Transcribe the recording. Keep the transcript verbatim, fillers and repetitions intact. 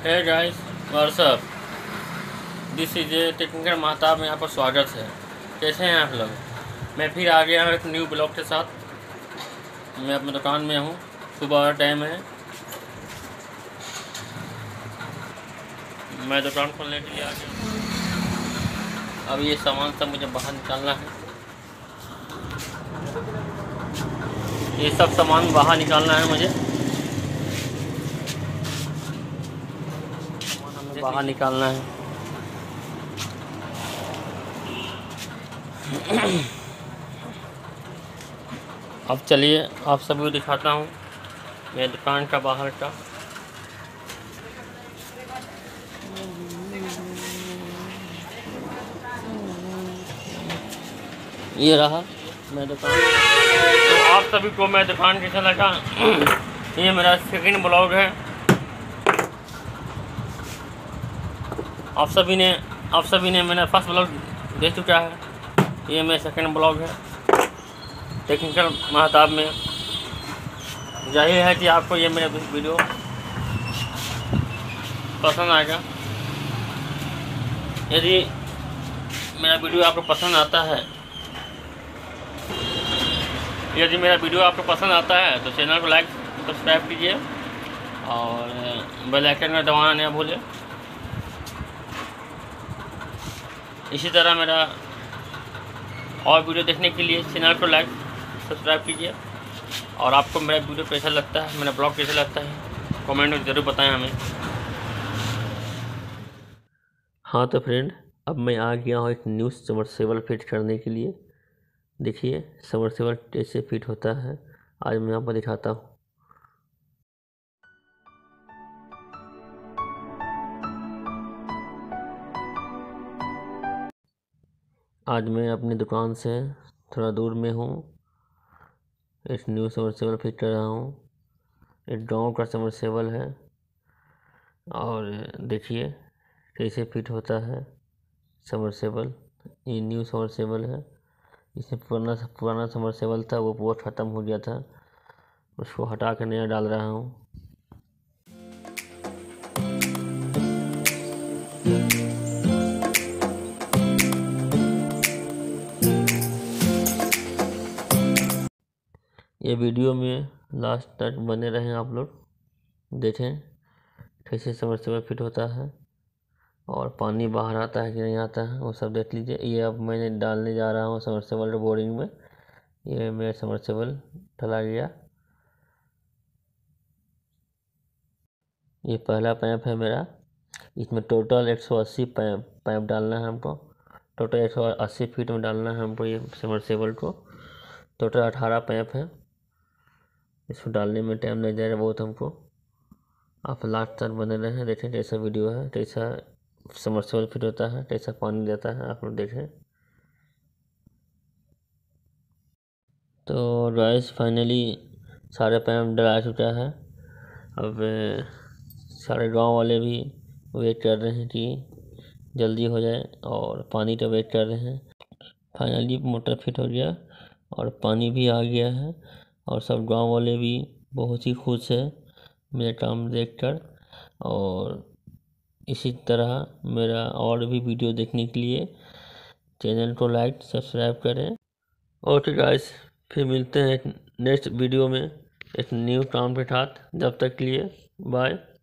Hey guys, what's up. This is a technical Mahtab में आपका स्वागत है। कैसे हैं आप लोग? मैं फिर आ गया हूँ एक न्यू ब्लॉग के साथ। मैं अपनी दुकान में हूँ, सुबह का टाइम है। मैं दुकान खोलने के लिए आ गया हूँ। अब ये सामान सब मुझे बाहर निकालना है। ये सब सामान बाहर निकालना है मुझे बाहर निकालना है। अब चलिए आप सभी को दिखाता हूँ मेरे दुकान का बाहर का। ये रहा मैं दुकान। तो आप सभी को मैं दुकान कैसा लगा? ये मेरा सेकंड ब्लॉग है। आप सभी ने आप सभी ने मेरा फर्स्ट ब्लॉग देख चुका है। ये मेरा सेकंड ब्लॉग है टेक्निकल महताब में। जाहिर है कि आपको ये मेरा वीडियो पसंद आएगा। यदि मेरा वीडियो आपको पसंद आता है यदि मेरा वीडियो आपको पसंद आता है तो चैनल को लाइक सब्सक्राइब कीजिए और बेल आइकन में दबाना नहीं भूलें। इसी तरह मेरा और वीडियो देखने के लिए चैनल को लाइक सब्सक्राइब कीजिए। और आपको मेरा वीडियो कैसा लगता है, मेरा ब्लॉग कैसा लगता है, कमेंट में ज़रूर बताएं हमें। हाँ तो फ्रेंड, अब मैं आ गया हूँ एक न्यू सबमर्सिबल फिट करने के लिए। देखिए सबमर्सिबल कैसे फिट होता है, आज मैं आपको दिखाता हूँ। आज मैं अपनी दुकान से थोड़ा दूर में हूँ। एक न्यू सबमर्सिबल फिट कर रहा हूँ। एक गांव का सबमर्सिबल है और देखिए कैसे फिट होता है सबमर्सिबल। ये न्यू सबमर्सिबल है। इसमें पुराना पुराना सबमर्सिबल था, वो बहुत ख़त्म हो गया था, उसको हटा कर नया डाल रहा हूँ। ये वीडियो में लास्ट तक बने रहें आप लोग, देखें कैसे सबमर्सिबल फिट होता है और पानी बाहर आता है कि नहीं आता है, वो सब देख लीजिए। ये अब मैंने डालने जा रहा हूँ सबमर्सिबल बोरिंग में। ये मेरा सबमर्सिबल डला गया। ये पहला पाइप है मेरा। इसमें टोटल एक सौ अस्सी पाइप पाइप डालना है हमको। टोटल एक सौ अस्सी फीट में डालना है हमको ये सबमर्सिबल को। टोटल अठारह पाइप है। इसको डालने में टाइम लग जाएगा बहुत हमको। आप लास्ट तक बने रहें, देखें कैसा वीडियो है, कैसा सबमर्सिबल फिट होता है, कैसा पानी देता है, आप लोग देखें। तो गाइस फाइनली सारे पाइप डला चुका है। अब सारे गांव वाले भी वेट कर रहे हैं कि जल्दी हो जाए और पानी का वेट कर रहे हैं। फाइनली मोटर फिट हो गया और पानी भी आ गया है और सब गांव वाले भी बहुत ही खुश है मेरा काम देखकर। और इसी तरह मेरा और भी वीडियो देखने के लिए चैनल को लाइक सब्सक्राइब करें। ओके गाइस, फिर मिलते हैं नेक्स्ट वीडियो में एक न्यू काम के साथ। जब तक के लिए बाय।